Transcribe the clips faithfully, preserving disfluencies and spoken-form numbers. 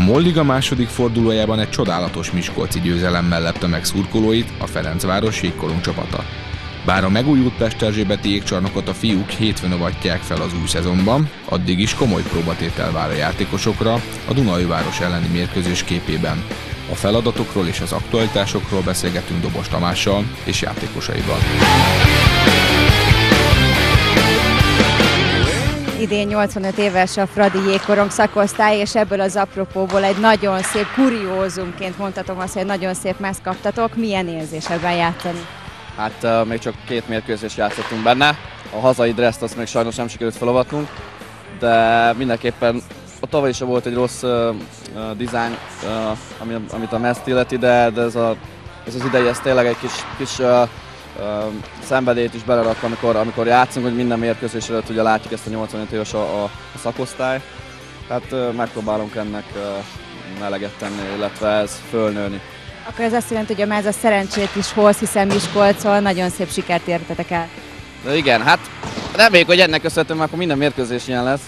MOL-liga második fordulójában egy csodálatos miskolci győzelemmel lepte meg szurkolóit a Ferencváros jégkorong csapata. Bár a megújult pesterzsébeti jégcsarnokot a fiúk hétfőn avatják fel az új szezonban, addig is komoly próbatétel vár a játékosokra a Dunaújváros elleni mérkőzés képében. A feladatokról és az aktualitásokról beszélgetünk Dobos Tamással és játékosaival. Idén nyolcvanöt éves a Fradi jégkorong szakosztály, és ebből az apropóból egy nagyon szép kuriózumként mondhatom azt, hogy egy nagyon szép mezt kaptatok. Milyen érzés ebben játszani? Hát uh, még csak két mérkőzést játszottunk benne. A hazai dresszt azt még sajnos nem sikerült felavatnunk, de mindenképpen a tavaly is volt egy rossz uh, uh, design, uh, ami, amit a mezt illeti, de, de ez, a, ez az idei ez tényleg egy kis, kis uh, uh, szenvedélyt is belerak, amikor, amikor játszunk, hogy minden mérkőzés előtt ugye látjuk ezt a nyolcvanöt éves a, a, a szakosztály. Tehát uh, megpróbálunk ennek uh, eleget tenni, illetve ez fölnőni. Akkor ez azt jelenti, hogy a máz a szerencsét is hoz, hiszen Miskolcon nagyon szép sikert értetek el. De igen, hát reméljük, hogy ennek köszönhetően akkor minden mérkőzés ilyen lesz,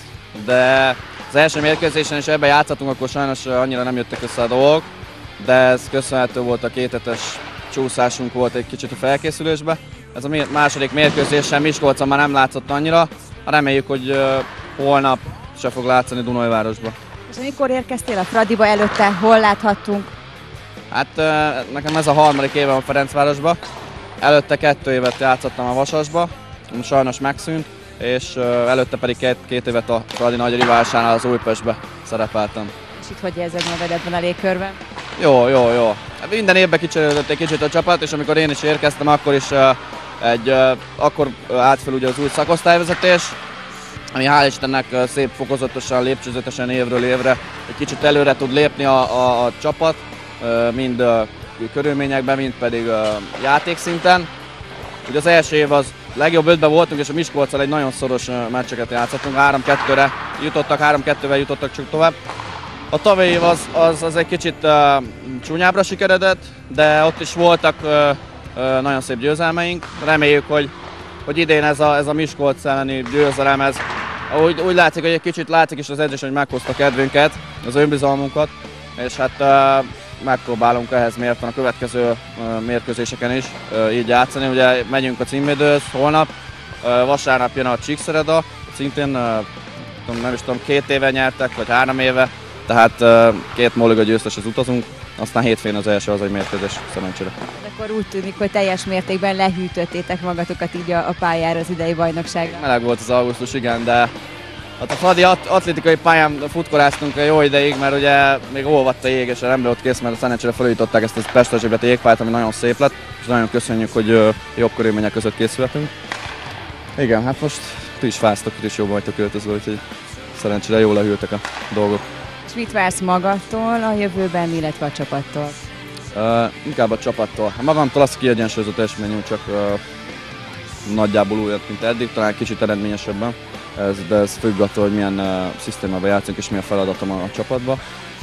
de az első mérkőzésen is ebben játszottunk, akkor sajnos annyira nem jöttek össze a dolgok, de ez köszönhető volt, a kéthetes csúszásunk volt egy kicsit a felkészülésbe. Ez a második mérkőzésen Miskolcon már nem látszott annyira, reméljük, hogy holnap se fog látszani Dunaújvárosba. És amikor érkeztél a Fradiba, előtte hol láthattunk? Hát nekem ez a harmadik évem a Ferencvárosba, előtte kettő évet játszottam a Vasasba, sajnos megszűnt, és előtte pedig két, két évet a Fradi nagy riválsánál az Újpestbe szerepeltem. És itt hogy érzed magad ebben a légkörben? Jó, jó, jó. Minden évben kicserélődött egy kicsit a csapat, és amikor én is érkeztem, akkor is egy, akkor állt fel ugye az új szakosztályvezetés, ami hál' Istennek szép fokozatosan, lépcsőzetesen évről évre egy kicsit előre tud lépni a, a, a csapat, mind körülményekben, mind pedig játékszinten. Ugye az első év az legjobb ötben voltunk, és a Miskolccal egy nagyon szoros meccseket játszottunk, három kettőre jutottak, három kettővel jutottak csak tovább. A tavalyi év az, az, az egy kicsit uh, csúnyábbra sikeredett, de ott is voltak uh, uh, nagyon szép győzelmeink. Reméljük, hogy, hogy idén ez a, ez a Miskolc elleni győzelem, ez úgy, úgy látszik, hogy egy kicsit látszik is az edzés, hogy meghozta kedvünket, az önbizalmunkat, és hát uh, megpróbálunk ehhez mérten a következő uh, mérkőzéseken is uh, így játszani. Ugye megyünk a címvédőhöz holnap, uh, vasárnap jön a Csíkszereda, szintén uh, nem is tudom, két éve nyertek, vagy három éve, tehát uh, két MOL-liga győzteshez utazunk, aztán hétfőn az első hazai mérkőzés szerencsére. Akkor úgy tűnik, hogy teljes mértékben lehűtöttétek magatokat így a, a pályára az idei bajnokságra. Meleg volt az augusztus, igen, de hát a Fradi at atlétikai pályán futkoráztunk jó ideig, mert ugye még olvadt a jég, és nem volt kész, mert a szerencsére felújították ezt a pesterzsébeti jégpályát, ami nagyon szép lett, és nagyon köszönjük, hogy uh, jobb körülmények között készülhetünk. Igen, hát most ti is fáztok, ti is jobban vagytok költözve, úgyhogy szerencsére jól lehűltek a dolgok. És mit vársz magadtól a jövőben, illetve a csapattól? Uh, inkább a csapattól. Magamtól az kiegyensúlyozott eseményű, csak uh, nagyjából újat, mint eddig, talán kicsit eredményesebben. Ez, de ez függ attól, hogy milyen uh, szisztémában játszunk és mi a feladatom a, a csapatba.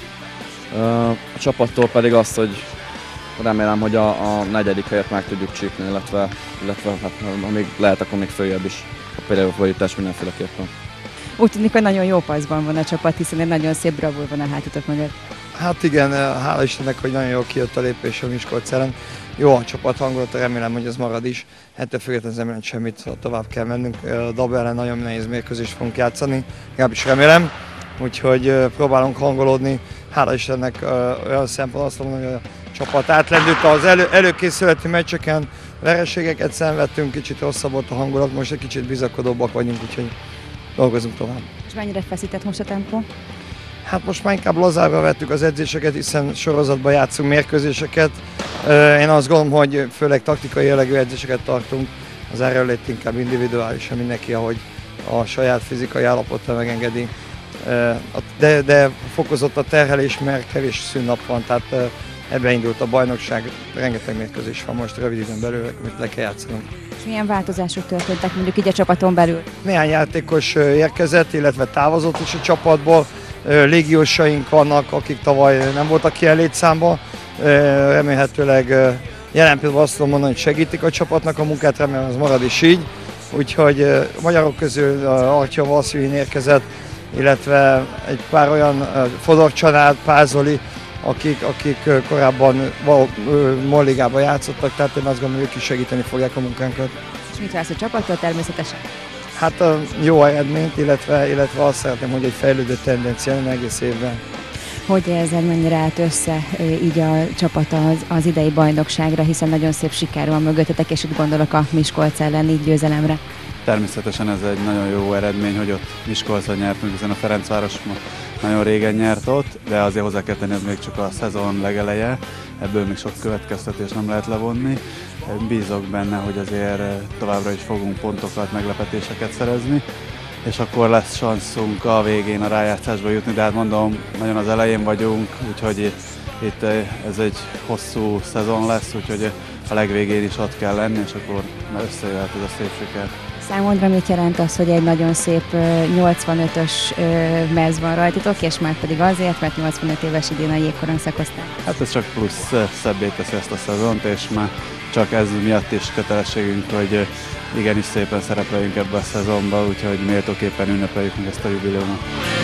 Uh, a csapattól pedig azt, hogy remélem, hogy a, a negyedik helyet meg tudjuk csípni, illetve, illetve hát, ha még lehet, akkor még följebb is a playoffba jutás mindenféleképpen. Úgy tűnik, hogy nagyon jó paszban van a csapat, hiszen egy nagyon szép bravúr van a hátatok mögött. Hát igen, hála Istennek, hogy nagyon jól kijött a lépés a Miskolc ellen. Jó a csapat hangulata, remélem, hogy ez marad is. Ettől függetlenül nem jelent semmit, tovább kell mennünk. A Dab ellen nagyon nehéz mérkőzést fogunk játszani, legalábbis remélem. Úgyhogy próbálunk hangolódni. Hála Istennek olyan szempont azt mondom, hogy a csapat átlendült az elő, előkészületi meccseken, vereségeket szenvedtünk, kicsit rosszabb volt a hangulat, most egy kicsit bizakodóbbak vagyunk, úgyhogy dolgozunk tovább. És mennyire feszített most a tempó? Hát most már inkább lazára vettük az edzéseket, hiszen sorozatban játszunk mérkőzéseket. Én azt gondolom, hogy főleg taktikai jellegű edzéseket tartunk, az erőlét inkább individuálisan mindenki, ahogy a saját fizikai állapota megengedi. De, de fokozott a terhelés, mert kevés szünnap van, tehát ebbe indult a bajnokság, rengeteg mérkőzés van most rövid időn belül, amit le kell játszanunk. És milyen változások történtek mondjuk így a csapaton belül? Néhány játékos érkezett, illetve távozott is a csapatból. Légiósaink vannak, akik tavaly nem voltak ki létszámba. Remélhetőleg jelen pillanatban azt tudom mondani, hogy segítik a csapatnak a munkát, remélem ez marad is így. Úgyhogy magyarok közül Artyom Vasszilin érkezett, illetve egy pár olyan Fodor család, Pázoli, akik, akik korábban Molligában játszottak, tehát én azt gondolom, ők is segíteni fogják a munkánkat. És mit vársz a csapattól természetesen? Hát jó eredményt, illetve, illetve azt szeretném, hogy egy fejlődő tendencia lenne egész évben. Hogy érzed, mennyire állt össze így a csapat az, az idei bajnokságra, hiszen nagyon szép siker van mögöttetek, és itt gondolok a Miskolc elleni győzelemre. Természetesen ez egy nagyon jó eredmény, hogy ott Miskolcon nyertünk, hiszen a Ferencváros nagyon régen nyert ott, de azért hozzá kell tenni, ez még csak a szezon legeleje, ebből még sok következtetés nem lehet levonni. Bízok benne, hogy azért továbbra is fogunk pontokat, meglepetéseket szerezni, és akkor lesz sanszunk a végén a rájátszásba jutni, de hát mondom, nagyon az elején vagyunk, úgyhogy itt, itt ez egy hosszú szezon lesz, úgyhogy a legvégén is ott kell lenni, és akkor már összejöhet ez a szép siker. Számodra mit jelent az, hogy egy nagyon szép nyolcvanötös mez van rajtatok, és már pedig azért, mert nyolcvanöt éves idén a jégkorong szakosztály? Hát ez csak plusz szebbé teszi ezt a szezont, és már csak ez miatt is kötelességünk, hogy igenis szépen szerepeljünk ebbe a szezonba, úgyhogy méltóképpen ünnepeljük meg ezt a jubileumot.